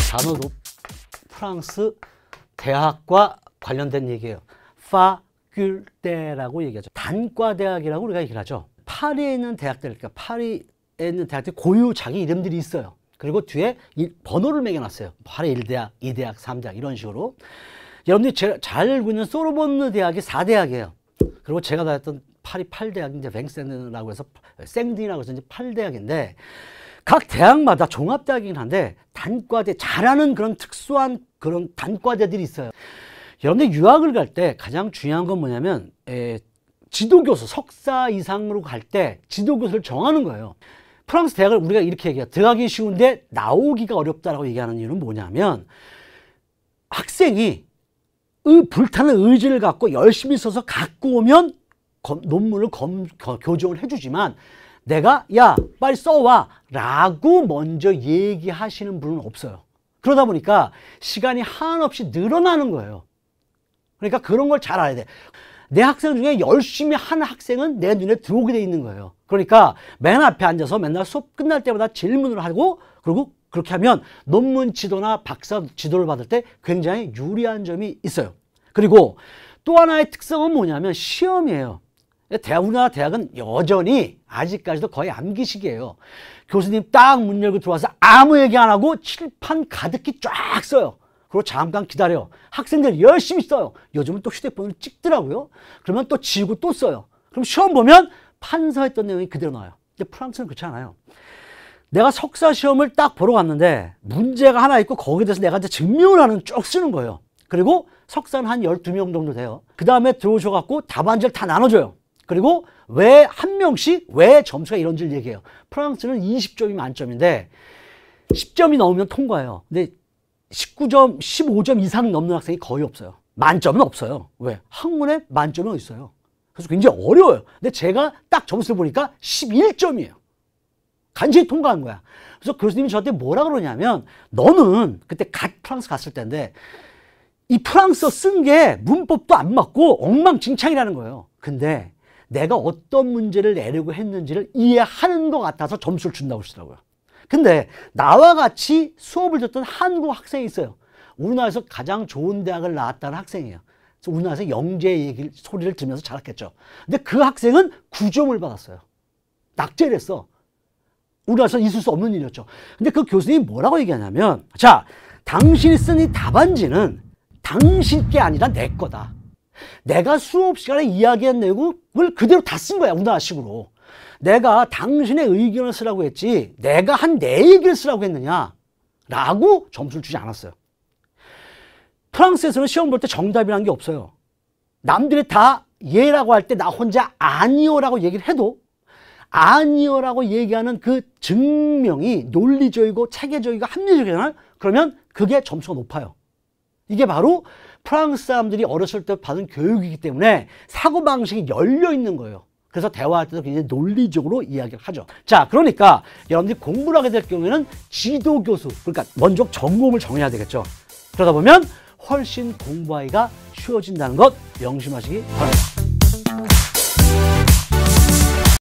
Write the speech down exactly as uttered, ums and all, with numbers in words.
단어도 프랑스 대학과 관련된 얘기예요. 파큘테라고 얘기하죠. 단과대학이라고 우리가 얘기를 하죠. 파리에 있는 대학들, 그러니까 파리에 있는 대학들 고유 자기 이름들이 있어요. 그리고 뒤에 이 번호를 매겨놨어요. 파리 일 대학, 이 대학, 삼 대학 이런 식으로. 여러분들이 제가 잘 알고 있는 소르본느 대학이 사 대학이에요. 그리고 제가 다녔던 파리 팔 대학이 이제 뱅센이라고 해서 생드이라고 해서 이제 팔 대학인데, 각 대학마다 종합대학이긴 한데 단과대, 잘하는 그런 특수한 그런 단과대들이 있어요. 여러분들 유학을 갈 때 가장 중요한 건 뭐냐면 에, 지도교수, 석사 이상으로 갈 때 지도교수를 정하는 거예요. 프랑스 대학을 우리가 이렇게 얘기해요. 들어가기 쉬운데 나오기가 어렵다라고 얘기하는 이유는 뭐냐면, 학생이 의, 불타는 의지를 갖고 열심히 써서 갖고 오면 검, 논문을 검, 겨, 교정을 해주지만, 내가 야 빨리 써와 라고 먼저 얘기하시는 분은 없어요. 그러다 보니까 시간이 한없이 늘어나는 거예요. 그러니까 그런 걸 잘 알아야 돼. 내 학생 중에 열심히 하는 학생은 내 눈에 들어오게 돼 있는 거예요. 그러니까 맨 앞에 앉아서 맨날 수업 끝날 때마다 질문을 하고, 그리고 그렇게 하면 논문 지도나 박사 지도를 받을 때 굉장히 유리한 점이 있어요. 그리고 또 하나의 특성은 뭐냐면 시험이에요. 대학, 우리나라 대학은 여전히 아직까지도 거의 암기식이에요. 교수님 딱 문 열고 들어와서 아무 얘기 안 하고 칠판 가득히 쫙 써요. 그리고 잠깐 기다려. 학생들 열심히 써요. 요즘은 또 휴대폰을 찍더라고요. 그러면 또 지우고 또 써요. 그럼 시험 보면 판서했던 내용이 그대로 나와요. 근데 프랑스는 그렇지 않아요. 내가 석사 시험을 딱 보러 갔는데 문제가 하나 있고 거기에 대해서 내가 이제 증명을 하는 쭉 쓰는 거예요. 그리고 석사는 한 열두 명 정도 돼요. 그 다음에 들어오셔갖고 답안지를 다 나눠줘요. 그리고 왜 한 명씩 왜 점수가 이런지를 얘기해요. 프랑스는 이십 점이 만점인데 십 점이 넘으면 통과해요. 근데 십구 점, 십오 점 이상 넘는 학생이 거의 없어요. 만점은 없어요. 왜? 학문에 만점이 어디 있어요. 그래서 굉장히 어려워요. 근데 제가 딱 점수를 보니까 십일 점이에요. 간신히 통과한 거야. 그래서 교수님이 저한테 뭐라 그러냐면, 너는 그때 갓 프랑스 갔을 때인데 이 프랑스어 쓴 게 문법도 안 맞고 엉망진창이라는 거예요. 근데 내가 어떤 문제를 내려고 했는지를 이해하는 것 같아서 점수를 준다고 하시더라고요. 근데 나와 같이 수업을 듣던 한국 학생이 있어요. 우리나라에서 가장 좋은 대학을 나왔다는 학생이에요. 그래서 우리나라에서 영재 얘기를, 소리를 들으면서 자랐겠죠. 근데 그 학생은 구 점을 받았어요. 낙제를 했어. 우리나라에서 있을 수 없는 일이었죠. 근데 그 교수님이 뭐라고 얘기하냐면, 자, 당신이 쓴 이 답안지는 당신 게 아니라 내 거다. 내가 수업 시간에 이야기한 내용을 그대로 다 쓴 거야, 우리나라식으로. 내가 당신의 의견을 쓰라고 했지 내가 한 내 얘기를 쓰라고 했느냐 라고 점수를 주지 않았어요. 프랑스에서는 시험 볼 때 정답이라는 게 없어요. 남들이 다 예라고 할 때 나 혼자 아니요라고 얘기를 해도 아니요라고 얘기하는 그 증명이 논리적이고 체계적이고 합리적이잖아요. 그러면 그게 점수가 높아요. 이게 바로 프랑스 사람들이 어렸을 때 받은 교육이기 때문에 사고방식이 열려 있는 거예요. 그래서 대화할 때도 굉장히 논리적으로 이야기를 하죠. 자, 그러니까 여러분들이 공부를 하게 될 경우에는 지도교수, 그러니까 먼저 전공을 정해야 되겠죠. 그러다 보면 훨씬 공부하기가 쉬워진다는 것 명심하시기 바랍니다.